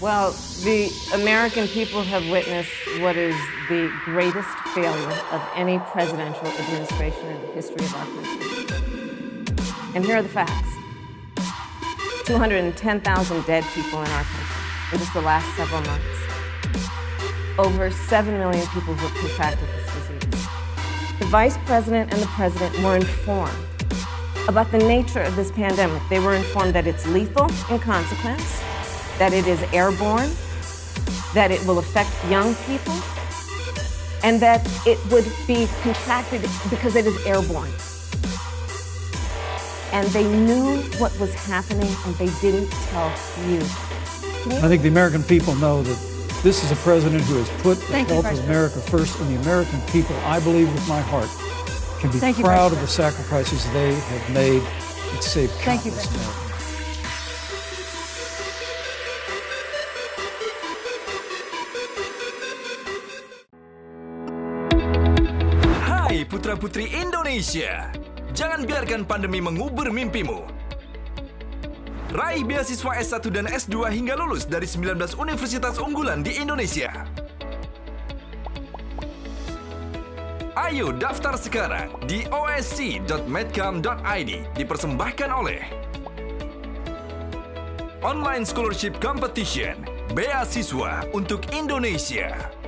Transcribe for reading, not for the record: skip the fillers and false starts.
Well, the American people have witnessed what is the greatest failure of any presidential administration in the history of our country. And here are the facts. 210,000 dead people in our country in just the last several months. Over 7 million people who have contracted this disease. The vice president and the president were informed about the nature of this pandemic. They were informed that it's lethal in consequence, that it is airborne, that it will affect young people, and that it would be contracted because it is airborne. And they knew what was happening, and they didn't tell you. I think the American people know that this is a president who has put the health of America first, and the American people, I believe with my heart, can be proud of the sacrifices they have made that saved countless Americans. Hai putra-putri Indonesia, jangan biarkan pandemi mengubur mimpimu. Raih beasiswa S1 dan S2 hingga lulus dari 19 universitas unggulan di Indonesia. Ayo daftar sekarang di osc.medcam.id, dipersembahkan oleh Online Scholarship Competition, beasiswa untuk Indonesia.